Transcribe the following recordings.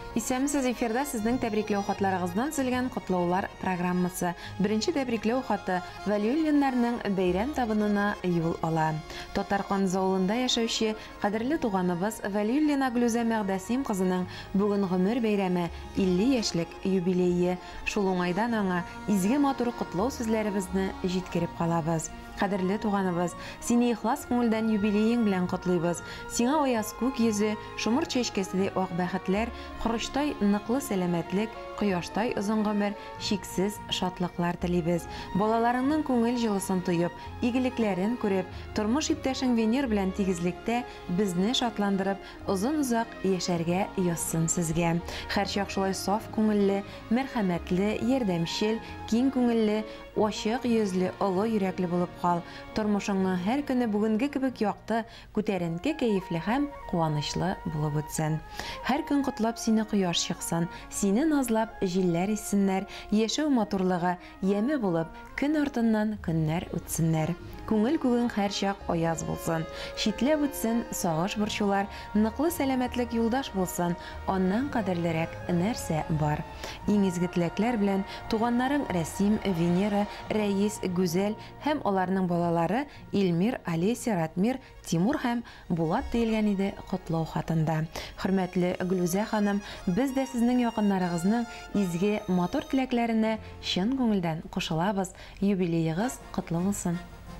Исәмсез эфирда сезнең тәбрикләү хатларыгыздан сөйләгән котлаулар программасы. Беренче тәбрикләү хаты Вәлиуллиннарның бәйрәм табынына юл ала. Татаркан авылында яшәүче кадерле туганыбыз Вәлиуллина Глүзә Мәгъдәсим кызының бүген гомер бәйрәме 50 яшьлек юбилее. Шул уңайдан аңа изге матур котлау сүзләребезне җиткереп калабыз. Кадерле туганыбыз, сине ихлас күңелдән юбилеең белән котлыйбыз. Сиңа аяз күк йөзе, шомыр чәчкәседәй ак бәхетләр, корыштай ныклы сәламәтлек, кояштай озын гомер, шиксез шатлыклар телибез. Балаларыңның күңел җылысын тоеп, игелекләрен күреп, тормыш иптәшең Венер белән тигезлектә безне шатландырып, озын-узак яшәргә язсын сезгә. Һәрчак шулай саф күңелле, мәрхәмәтле, ярдәмчел, киң күңелле, ачык йөзле, олы йөрәкле булып кал. Тормышыңның һәр көне бүгенге кебек якты, күтәренке, кәефле һәм куанычлы булып үтсен. Һәр көн котлап сине кояш чыксын, сине назлап җилләр исеннәр, яшәү матурлыгы яме булып, көн артыннан көннәр үтсеннәр. Күңел күгең һәр чак аяз булсын, читләп үтсен сагыш борчулар, ныклы сәламәтлек юлдаш булсын, аннан кадерлерәк нәрсә бар. Иң изге теләкләр белән туганнарың Рәсим, Венера, Рәис, Гүзәл һәм аларның балалары Илмир, Алеся, Ратмир, Тимур һәм Булат диелгән иде котлау хатында. Хөрмәтле Глүзә ханым, без дә сезнең якыннарыгызның изге матур теләкләренә чын күңелдән кушылабыз. Юбилеегыз котлы булсын.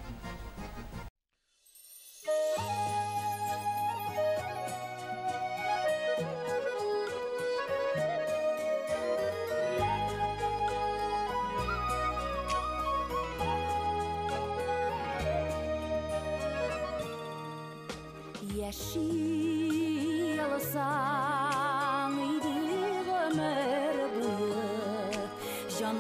Яши алсаң иде гомер буе, жан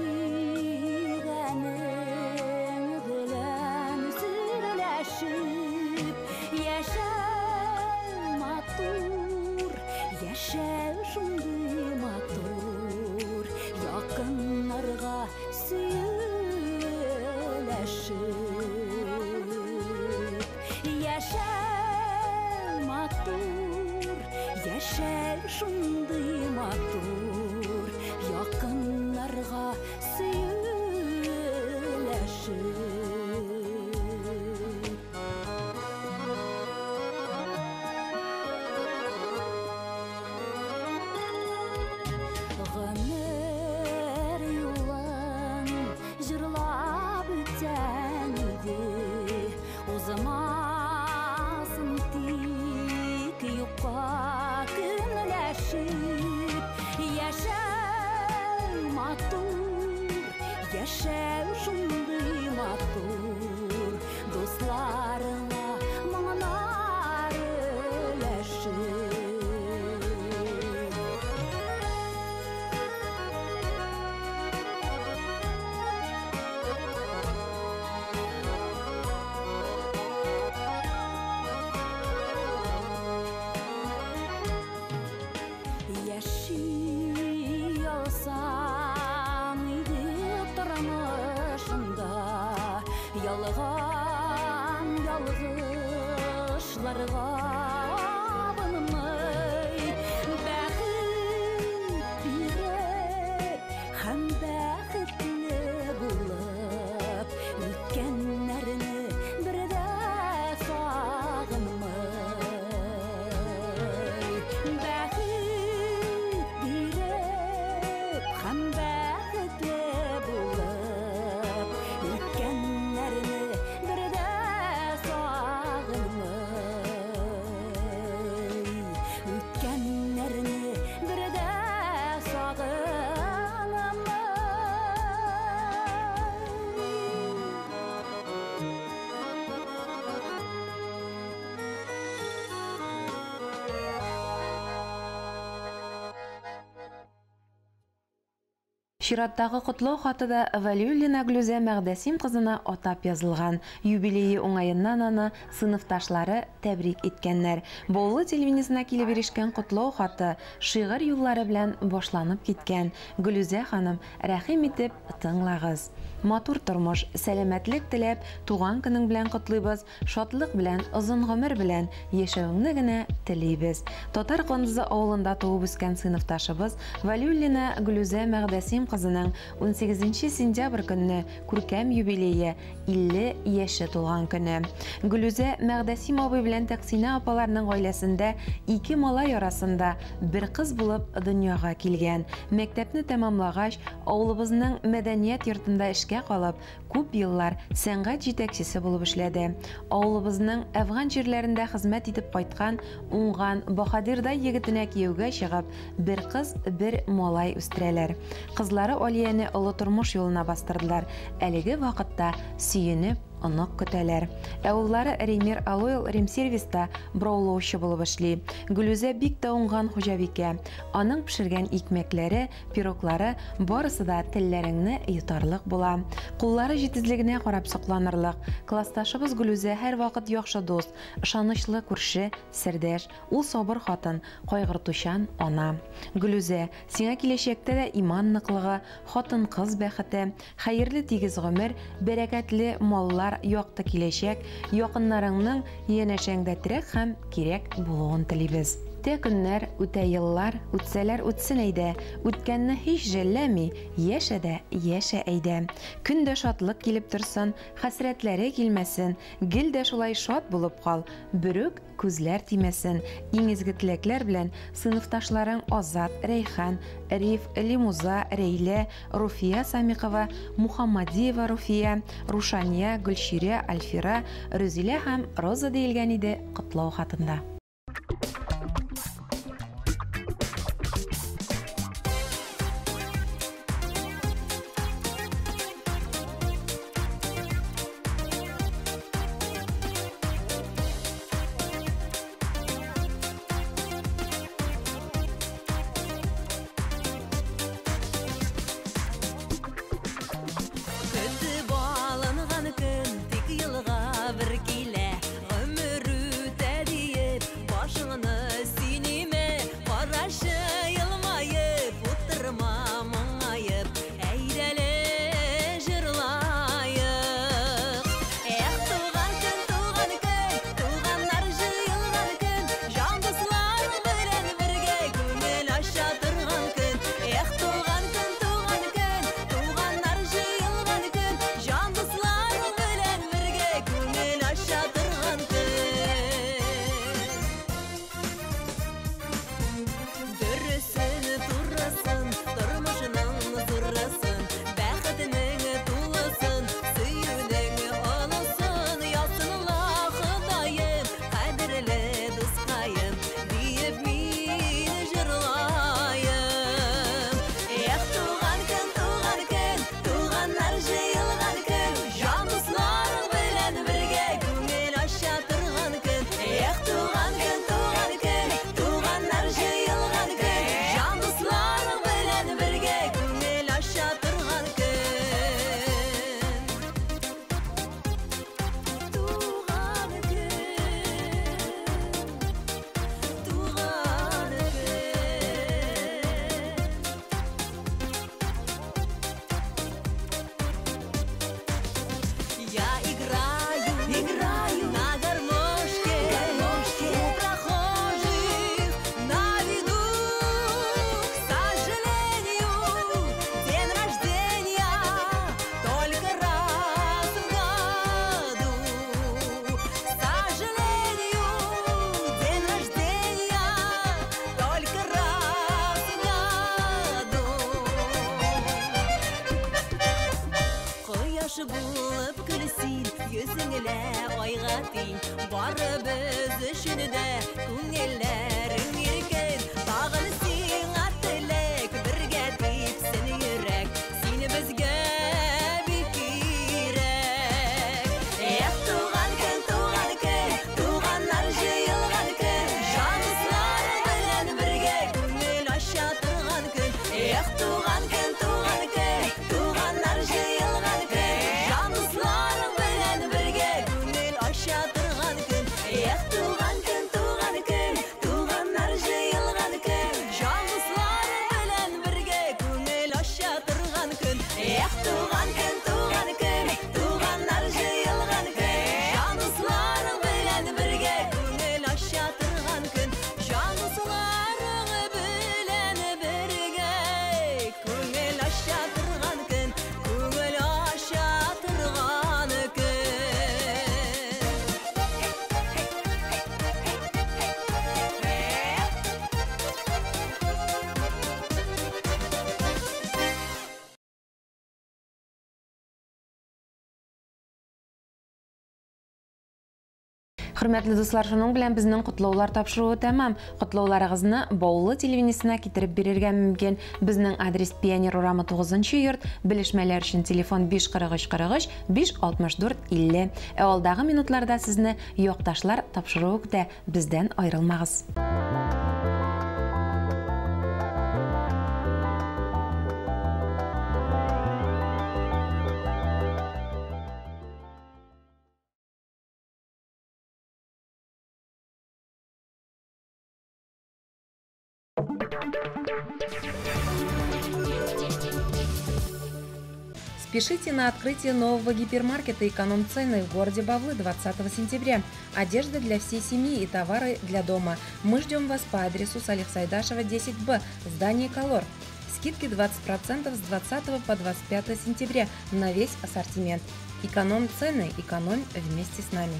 сөйгәнең белән сөйләшеп, яшәү матур, яшәү шундый матур, якыннарга сөйләшеп, яшәү шундый матур, якыннарга сөйләшеп. Гомер юлын җырлап үтсәң иде, узмасын тик юкка көнләшеп. Яшәү матур, яшәү шундый матур, дусларыңа моңнар өләшеп. Яши алсаң иде тормышыңда, ялган ялгышларга абынмый, бәхет биреп һәм бәхетле булып, үткәннәрне бер дә сагынмый. Һәм бәхетле булып, үткәннәрне бер дә сагынмый. Чираттагы котлау хаты да Валиуллина Глүзә Мәгъдәсим кызына атап язылган. Юбилее уңаеннан аны сыйныфташлары тәбрик иткәннәр. Боллы телевизионына килеп ирешкән котлау хаты шигырь юллары белән башланып киткән. Глүзә ханым, рәхим итеп тыңлагыз. Матур тормыш, сәламәтлек теләп, туган көнең белән котлыйбыз, шатлык белән, озын гомер белән яшәвеңне генә телибез. Татар Кондызы авылында туып үскән сыйныфташыбыз Валиуллина Глүзә Мәгъдәсим кызының 18 сентябрь көнне күркәм юбилее 50 яше тулган көне. Глүзә Мәгъдәсим абый белән Тәкъсинә апаларның гаиләсендә 2 малай арасында бер кыз булып дөньяга килгән. Мәктәпне тәмамлагач, авылыбызның мәдәният йортында эшкә калып, күп еллар сәнгать җитәкчесе булып эшләде. Авылыбызның Әфган җирләрендә хезмәт итеп кайткан уңган Баһадирдай егетенә кияүгә чыгып, бер кыз, бер малай үстерәләр. Кызлары Алияне олы тормыш юлына бастырдылар. Әлеге вакытта сөенеп онык көтәләр. Уллары Ремир Алойл Ремсервиста браулаучы булып эшли. Глүзә бик тә уңган хуҗабикә. Аның пешергән икмәкләре, пироглары барысы да телләреңне йотарлык була. Куллары җитезлегенә карап сокланырлык. Классташыбыз Глүзә һәр вакыт яхшы дус, ышанычлы күрше, сердәш, ул сабыр хатын, кайгыртучан ана. Глүзә, сиңа киләчәктә дә иман ныклыгы, хатын-кыз бәхете, хәерле тигез гомер, бәрәкәтле маллар, якты киләчәк, якыннарыңның янәшәңдә терәк һәм кирәк булуын телибез. Үтә көннәр, үтә еллар, үтсәләр үтсен әйдә, үткәнне һич жәлләми, яшә дә, яшә әйдә. Көндә шатлык килеп торсын, хәсрәтләре килмәсен, гел дә шулай шат булып кал, бүрек күзләр тимәсен. Иң изге теләкләр белән сыйныфташларың Азат, Рәйхан, Риф, Лимуза, Рәйлә, Руфия Самикова, Мухаммадиева Руфия, Рушания, Гөлширә, Альфира, Рүзилә һәм Роза диелгән иде котлау хатында. Балынған күн тик йылға бір килә, гомер үтә диеп Hürmetli dostlar, şunun bilen bizning qutlowlar topşyrygy tamam. Qutlowlaryňyzy Bowly telewizionyna kitirip bererge mümkin. Bizning adres Pioner uramy 9-yurt, bilişmeler üçin telefon 543 43 564 50. Awaldagy minutlarda sizni ýokdaşlar topşyrygy da bizden aýrylmagyz. Спешите на открытие нового гипермаркета «Эконом-цены» в городе Бавлы 20 сентября. Одежда для всей семьи и товары для дома. Мы ждем вас по адресу Салих Сайдашева, 10Б, здание «Колор». Скидки 20% с 20 по 25 сентября на весь ассортимент. «Эконом-цены», экономь вместе с нами.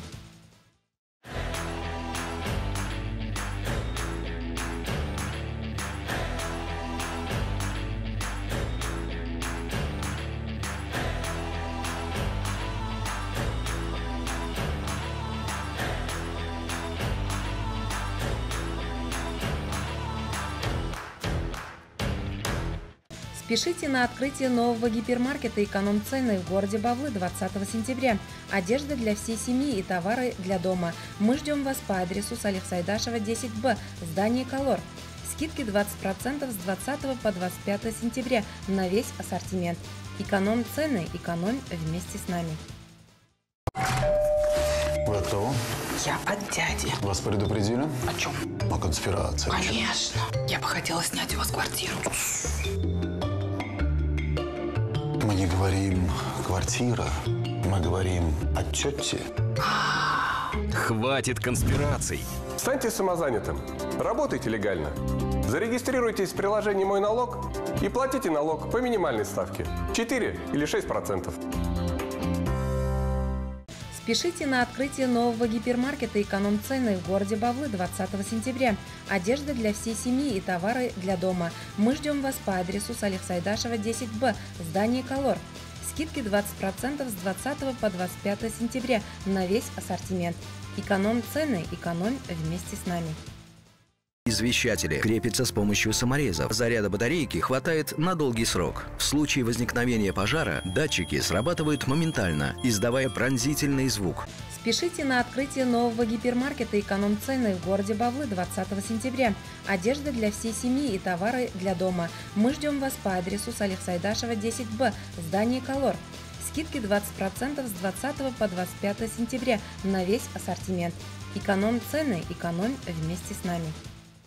Спешите на открытие нового гипермаркета «Эконом-цены» в городе Бавлы 20 сентября. Одежда для всей семьи и товары для дома. Мы ждем вас по адресу Салих Сайдашева, 10Б, здание «Колор». Скидки 20% с 20 по 25 сентября на весь ассортимент. «Эконом-цены», экономь вместе с нами. Вы от кого? Я от дяди. Вас предупредили? О чем? О конспирации. Конечно. Я бы хотела снять у вас квартиру. Мы не говорим «квартира», мы говорим о тете. Хватит конспираций. Станьте самозанятым. Работайте легально. Зарегистрируйтесь в приложении «Мой налог» и платите налог по минимальной ставке 4 или 6%. Спешите на открытие нового гипермаркета «Эконом-цены» в городе Бавлы 20 сентября. Одежда для всей семьи и товары для дома. Мы ждем вас по адресу Салих Сайдашева, 10Б, здание «Колор». Скидки 20% с 20 по 25 сентября на весь ассортимент. «Эконом-цены», экономь вместе с нами. Извещатели крепятся с помощью саморезов. Заряда батарейки хватает на долгий срок. В случае возникновения пожара датчики срабатывают моментально, издавая пронзительный звук. Спешите на открытие нового гипермаркета «Эконом-цены» в городе Бавлы 20 сентября. Одежда для всей семьи и товары для дома. Мы ждем вас по адресу Салих Сайдашева, 10Б, здание «Колор». Скидки 20% с 20 по 25 сентября на весь ассортимент. «Эконом-цены», экономь вместе с нами.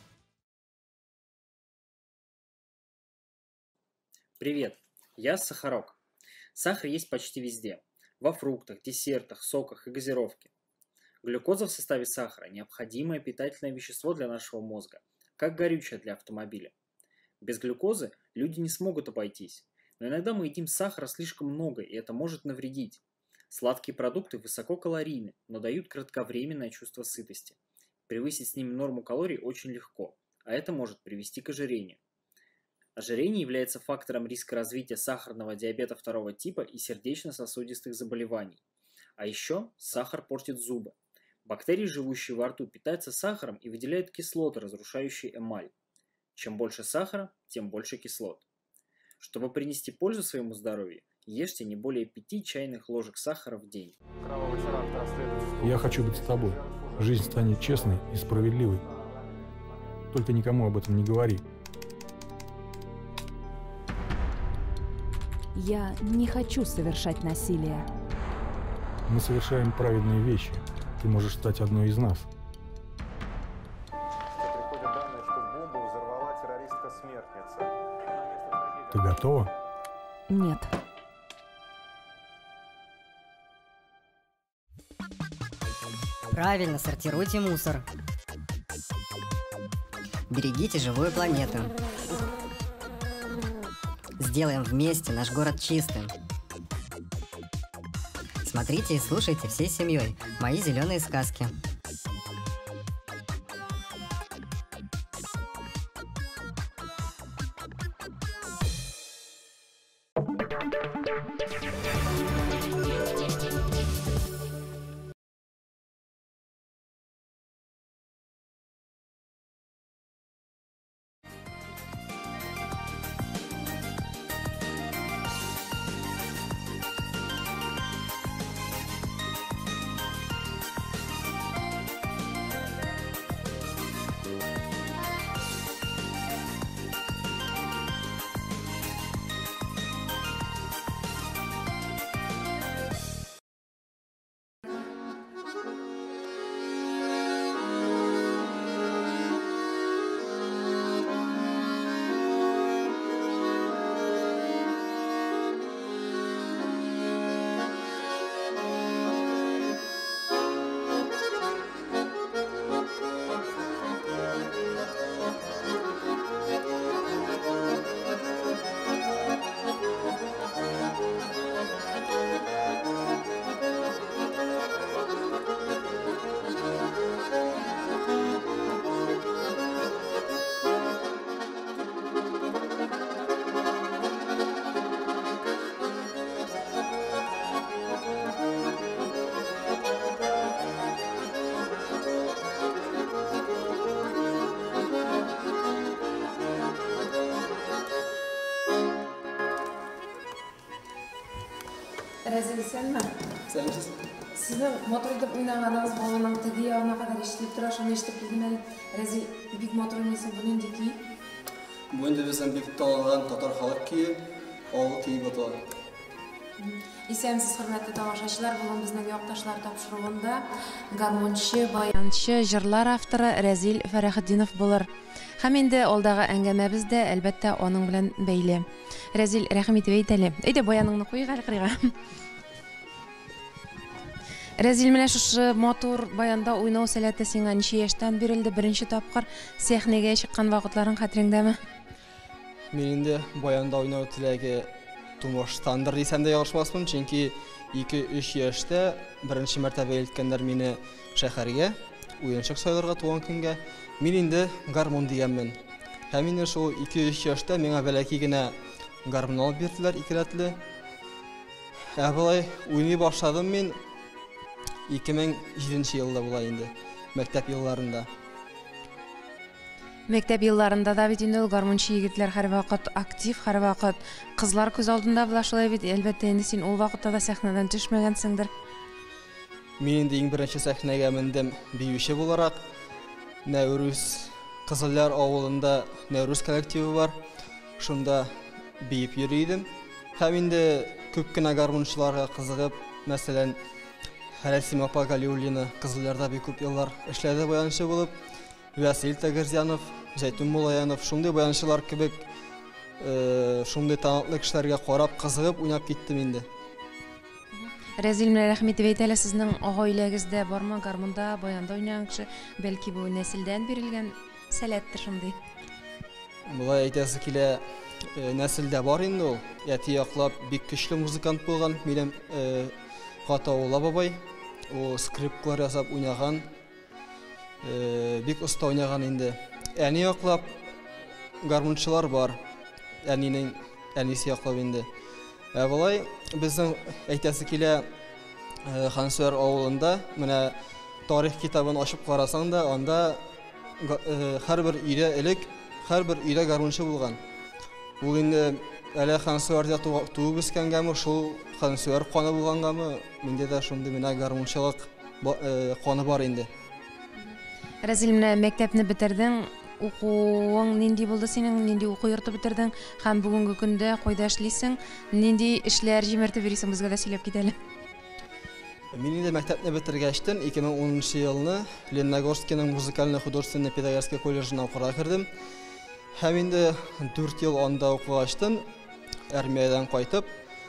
Привет, я Сахарок. Сахар есть почти везде. Во фруктах, десертах, соках и газировке. Глюкоза в составе сахара – необходимое питательное вещество для нашего мозга, как горючее для автомобиля. Без глюкозы люди не смогут обойтись, но иногда мы едим сахара слишком много, и это может навредить. Сладкие продукты высококалорийны, но дают кратковременное чувство сытости. Превысить с ними норму калорий очень легко, а это может привести к ожирению. Ожирение является фактором риска развития сахарного диабета 2 типа и сердечно-сосудистых заболеваний. А еще сахар портит зубы. Бактерии, живущие во рту, питаются сахаром и выделяют кислоты, разрушающие эмаль. Чем больше сахара, тем больше кислот. Чтобы принести пользу своему здоровью, ешьте не более 5 чайных ложек сахара в день. Я хочу быть с тобой. Жизнь станет честной и справедливой. Только никому об этом не говори. Я не хочу совершать насилие. Мы совершаем праведные вещи. Ты можешь стать одной из нас. Приходят данные, что бомбу взорвала террористка-смертница. Ты готова? Нет. Правильно сортируйте мусор. Берегите живую планету. Сделаем вместе наш город чистым. Смотрите и слушайте всей семьей мои зеленые сказки. Рәзил сәнме? Сәлемсіз. Сіздің мотор етіп ойнағаныңыз балының тіге ағына қадар ешіліп тұра, шоны ешіліп келген әлі. Рәзил, бик мотор ойнайсың, бұны енді кей? Бұл енді біздің бик танылған татар халық киі, ауыл киі бұтылады. Исәмсіз хөрмәтле тамашачылар, бүгін біздің яқташлар тапшыруында гармончы, баянчы, жырлар авторы Рәзил Фәрәхетдинов булыр. Һәм инде алдағы әңгәмәбез дә әлбәттә аның белән бәйле. Рәзил, рәхмәт итеп әйтәле. Әйдә баяныңны куйыйк әле кырыйга. Рәзил, менә шушы мотор баянда уйнау сәләте сиңа ничә яшьтән бирелде? Беренче тапкыр сәхнәгә чыккан вакытларың хәтереңдәме? Мен инде баянда уйнау теләге тумыштандыр дисәм дә ялгышмаспын, чөнки 2-3 яшьтә беренче мәртәбә илткәннәр мине шәһәргә, уенчык сайларга туган көнгә. Мин инде гармон дигәнмен. Һәм инде шул 2-3 яшьтә миңа бәләки генә гармон алып бирделәр, икеләтле. Болай уйный башладым мин 2007 елда була инде, мәктәп елларында. Мәктәп елларында да бит инде ул гармончы егетләр һәрвакыт актив, һәрвакыт кызлар күз алдында була, шулай бит. Әлбәттә инде син ул вакытта да сәхнәдән төшмәгәнсеңдер. Мин инде иң беренче сәхнәгә мендем биюче буларак. Нәүрүз Кызыллар авылында Нәүрүз коллективы бар. Шунда биеп йөридем. Һәм инде күп кенә гармончыларга кызыгып, мәсәлән, Рәсим апа Галиуллина Кызылларда бик күп еллар эшләде баянчы булып. Васил Тагырзянов, Зәйтүн Мулаянов, шундый баянчылар кебек, шундый таныклы кешеләргә карап кызыгып уйнап киттем инде. Рәзил, менә рәхмәт итеп әйтәле, сезнең гаиләгездә бармы гармонда, баянда уйнаган кеше? Бәлки бу нәселдән бирелгән сәләттер шундый. Булай әйтәсе килә, нәселдә бар инде ул. Әти яклап бик көчле музыкант булган, минем Гатаула бабай. Ул скрипкалар ясап уйнаган. Бик оста уйнаган инде. Әни яклап гармончылар бар. Әнинең әнисе яклап инде. Булай безнең әйтәсе килә Хансуар авылында, менә тарих китабын ачып карасаң да, анда һәрбер өйдә элек һәрбер өйдә гармончы булган. Ул инде әле Хансуарда туып үскәнгәме, шул Хансуар каны булгангамы, миндә дә шундый менә гармончылык каны бар инде. Рәзил, менә мәктәпне бетердең, укуың нинди булды синең, нинди уку йорты бетердең һәм бүгенге көндә кайда эшлисең, нинди эшләр җимертеп йөрисең, безгә дә сөйләп кит әле. Мин инде мәктәпне бетергәчтен 2010 елны Лениногорскийның музыкально-художественный педагогический колледжына укырга кердем. Һәм инде 4 ел анда укыгачтан армиядан кайтып,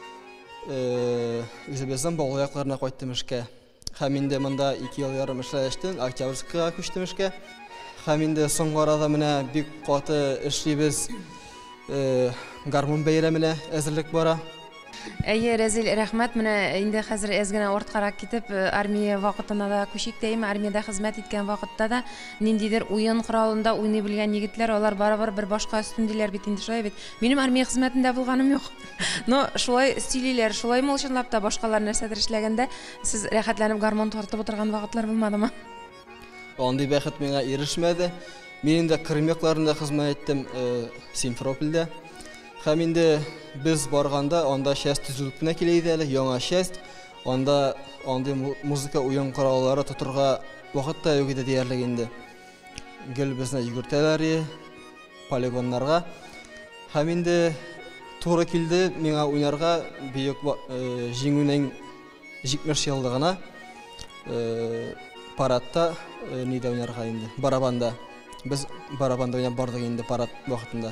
үзебезнең балалар якларына кайттым эшкә. Һәм инде монда 2 ел ярым эшләштем, Октябрьскийга күчтем эшкә. Һәм инде соңгы арада менә бик каты эшлибез, гармон бәйрәменә әзерлек бара. Әйе, Рәзил, рәхмәт. Менә инде хәзер әз генә арткарак китеп, армия вакытына да күчиктәйме, армиядә хезмәт иткән вакытта да ниндидер уен коралында уйный белгән егетләр, алар барыбер бер башка өстендиләр бит инде, шулай бит. Минем армия хезмәтендә булганым юк. Но шулай сөйлиләр, шулай мулчынлап та башкалар нәрсәдер эшләгәндә, сез рәхәтләнеп гармон тартып утырган вакытлар булмадымы? Андый бәхет миңа ирешмәде. Мин инде Крым якларында хезмәт иттем, Симферопольдә. Һәм инде без барганда анда часть төзелеп кенә килә иде әле, яңа часть. Анда андый музыка уен кораллары тотырга вакыт та юк иде диярлек инде. Гел безне йөгертәләр полигоннарга. Һәм инде туры килде миңа уйнарга бөек җиңүнең 70 еллыгына парадта нидә уйнарга инде, барабанда. Без барабанда уйнап бардык инде парад вакытында.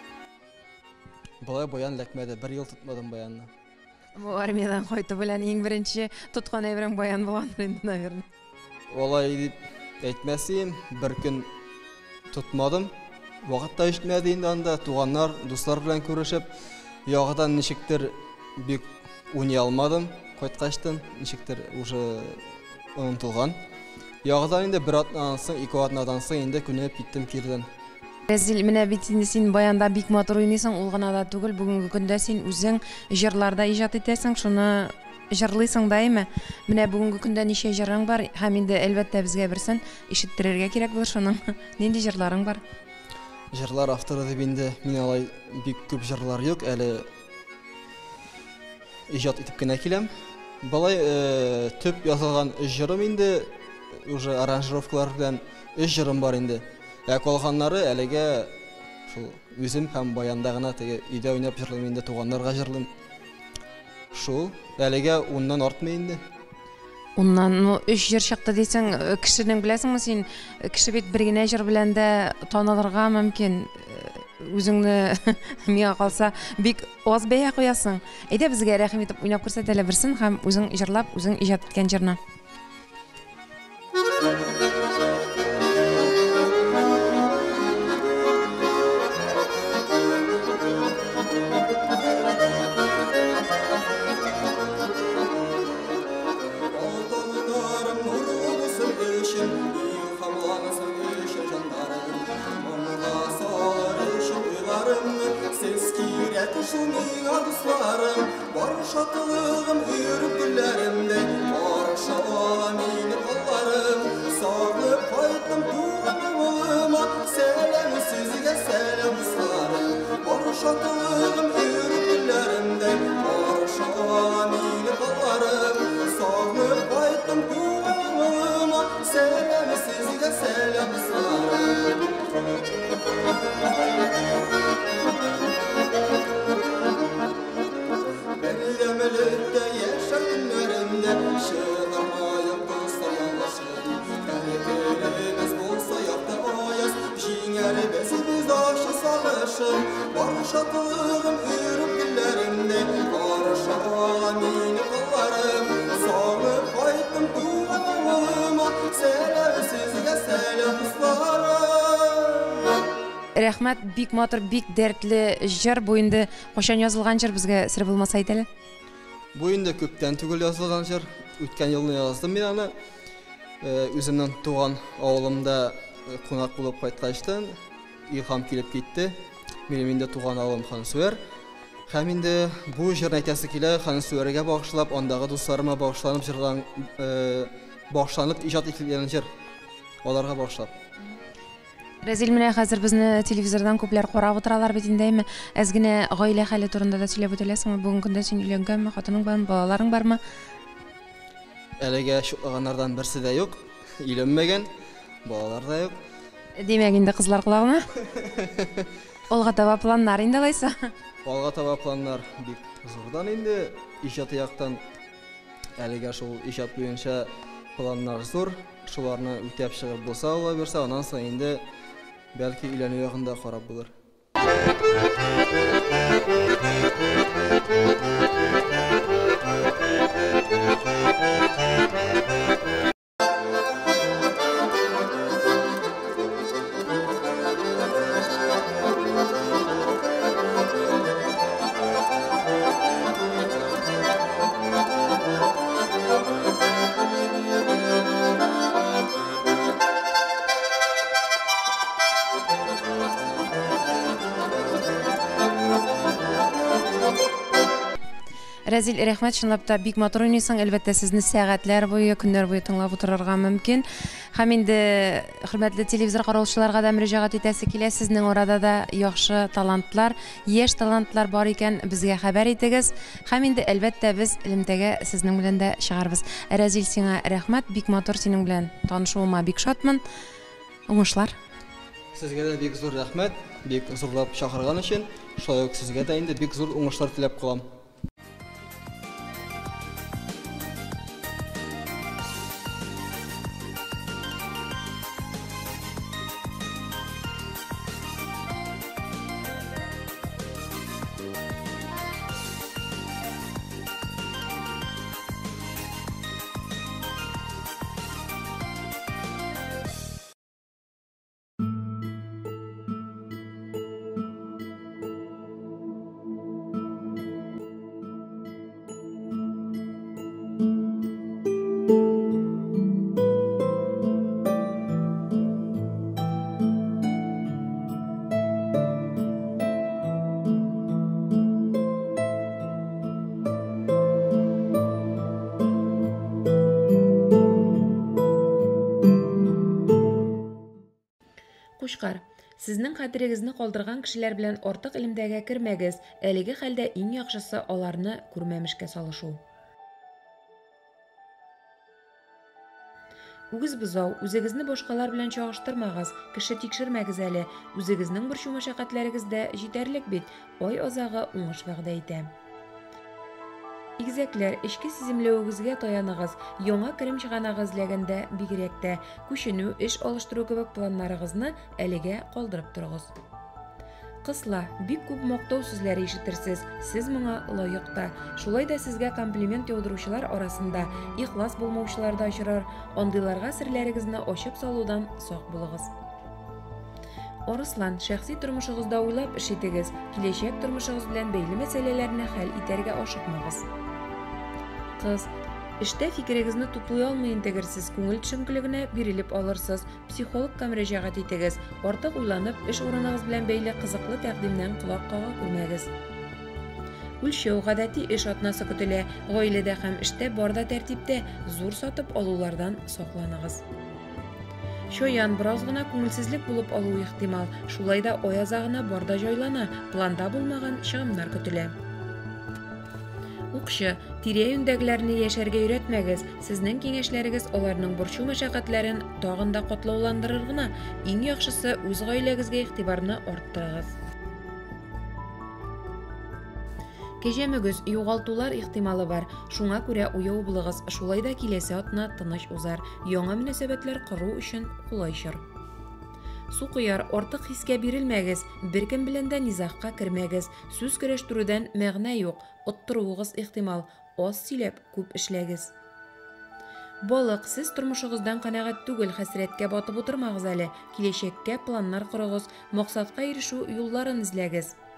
Болай баян ләкмәде, 1 ел тотмадым баянны. Бу армиядан кайтып белән иң беренче тоткан әйберең баян булгандыр инде, наверное. Алай дип әйтмәсем, бер көн тотмадым. Вакыт та җитмәде инде анда, туганнар, дуслар белән күрешеп, ягыдан ничектер бик уйный алмадым. Кайткачтан ничектер уже онытылган. Ягыдан инде 1 атнадан соң, 2 атнадан соң инде күнәп киттем кирдән. Рәзил, менә бит инде син баянда бик матур уйныйсың, ул гына да түгел, бүгенге көндә син үзең җырларда иҗат итәсең, шуны җырлыйсың даимы? Менә бүгенге көндә ничә җырың бар? Һәм инде әлбәттә безгә берсен ишеттерергә кирәк булыр шуның. Нинди җырларың бар? Җырлар авторы дип инде мин алай бик күп җырлар юк, әле ижат итеп кенә киләм. Балай төп язылган җырым инде уже аранжировкалар белән җырым бар инде. Калганнары әлегә шул үзем һәм баянда гына теге өйдә уйнап җырлыйм инде, туганнарга җырлыйм. Шул әлегә уннан артмый инде. Уннан 3 җыр чыкты дисең, кешенең беләсеңме син, кеше бит бер генә җыр белән дә танылырга мөмкин. Үзеңне миңа калса бик аз бәя куясың. Әйдә безгә рәхим итеп уйнап күрсәт әле берсен һәм үзең җырлап, үзең иҗат иткән җырны. Şatlığım yürüp güllerimde Barışa ola mini kollarım Sağlıp kayıttım tuğanım oğluma Selam sizge selam ıslarım Barışatlığım yürüp güllerimde Barışa ola mini kollarım Sağlıp kayıttım tuğanım oğluma Selam sizge selam ıslarım Demelitte yaşar günlerimde Şığırmayıp dostlar yallaşır Kalifelimiz bulsa yaptı ayaz Jingeri bezimiz aşı sağışır Barışatlığım yürüp günlerimde Barışa alamini kollarım Sağlıp kayıttım tuğanıma Selam sizge selam ıslarım Рәхмәт, бик матур, бик дәртле җыр. Бу инде кашан язылган җыр безгә сер булмаса әйт әле. Бу инде күптән түгел язылган җыр. Үткән елны яздым мин аны. Үземнең туган авылымда кунак булып кайткачтан илһам килеп китте. Минем инде туган авылым Ханысуэр. Һәм инде бу җырны әйтәсе килә Ханысуэргә багышлап, андагы дусларыма багышланып җырлан багышланып иҗат ителгән җыр. Аларга багышлап. Рәзил, менә хәзер безне телевизордан күпләр карап утыралар бит индеме? Әз генә гаилә хәле турында да сөйләп үтәләсеңме? Бүгенге көндә син өйләнгәнме, хатының бармы, балаларың бармы? Әлегә шулаганнардан берсе дә юк. Өйләнмәгән, балалар да юк. Димәк, инде кызлар кулагына? Алга таба планнар инде алайса? Алга таба планнар бик зурдан инде. Иҗат яктан әлегә шул иҗат буенча планнар зур. Шуларны үтәп чыгып булса, ала берсә, аннан соң инде бәлки өйләнү ягында карап булыр. Рәзил, рәхмәт, чынлап та бик матур уйныйсың. Әлбәттә, сезне сәгатьләр буе, көннәр буе тыңлап утырырга мөмкин. Һәм инде хөрмәтле телевизор караучыларга да мөрәҗәгать итәсе килә. Сезнең арада да яхшы талантлар, яшь талантлар бар икән, безгә хәбәр итегез. Һәм инде әлбәттә без элемтәгә сезнең белән дә чыгарбыз. Рәзил, сиңа рәхмәт, бик матур синең белән танышуыма бик шатмын. Уңышлар. Сезгә дә бик зур рәхмәт, бик зурлап чакырган өчен. Шулай ук сезгә дә инде бик зур уңышлар теләп калам. Кушкар, Сезнең хәтерегезне калдырган кешеләр белән артык илемдәгә кермәгез. Әлеге хәлдә иң яхшысы аларны күрмәмешкә салышу. Үгез бозау, үзегезне башкалар белән чагыштырмагыз, кеше тикшермәгез әле. Үзегезнең борчу мәшәкатьләрегездә җитәрлек бит. Ай азагы уңыш вәгъдә итә. Игезәкләр, эчке сиземләвегезгә таяныгыз. Яңа керем чыганагыз эзләгәндә бигрәк тә күченү, эш алыштыру кебек планнарыгызны әлегә калдырып торыгыз. Кысла, бик күп мактау сүзләре ишетерсез. Сез моңа лаек та. Шулай да сезгә комплимент яудыручылар арасында ихлас булмаучылар да очрар. Андыйларга серләрегезне ачып салудан сак булыгыз. Арыслан, шәхси тормышыгызда уйлап эш итегез. Киләчәк тормышыгыз белән бәйле мәсьәләләрне хәл итәргә ашыкмагыз. Кыз, эштә фикерегезне туплый алмый интегерсез, күңел төшенкелегенә бирелеп алырсыз. Психологка мөрәҗәгать итегез. Артык уйланып, эш урыныгыз белән бәйле кызыклы тәкъдимнән колак кага күрмәгез. Үлчәү гадәти эш атнасы көтелә. Гаиләдә һәм эштә барда тәртиптә, зур сатып алулардан сакланыгыз. Шоян, бераз гына күңелсезлек булып алу ихтимал. Шулай да ай азагына барда җайлана, планда булмаган чыгымнар көтелә. Укчы, тирә-юньдәгеләрне яшәргә өйрәтмәгез. Сезнең киңәшләрегез аларның борчу мәшәкатьләрен тагын да катлауландырыр гына. Иң яхшысы үз гаиләгезгә игътибарны арттырыгыз. Кәҗәмөгез, югалтулар ихтималы бар. Шуңа күрә уяу булыгыз. Шулай да киләсе атна тыныч узар. Яңа мөнәсәбәтләр кору өчен кулайчыр. Су куяр, артык хискә бирелмәгез. Беркем белән дә низагка кермәгез. Сүз көрәштерүдән мәгънә юк. Оттыруыгыз ихтимал. Аз сөйләп, күп эшләгез. Балык, сез тормышыгыздан канәгать түгел, хәсрәткә батып утырмагыз әле. Киләчәккә планнар корыгыз, максатка ирешү юлларын эзләгез.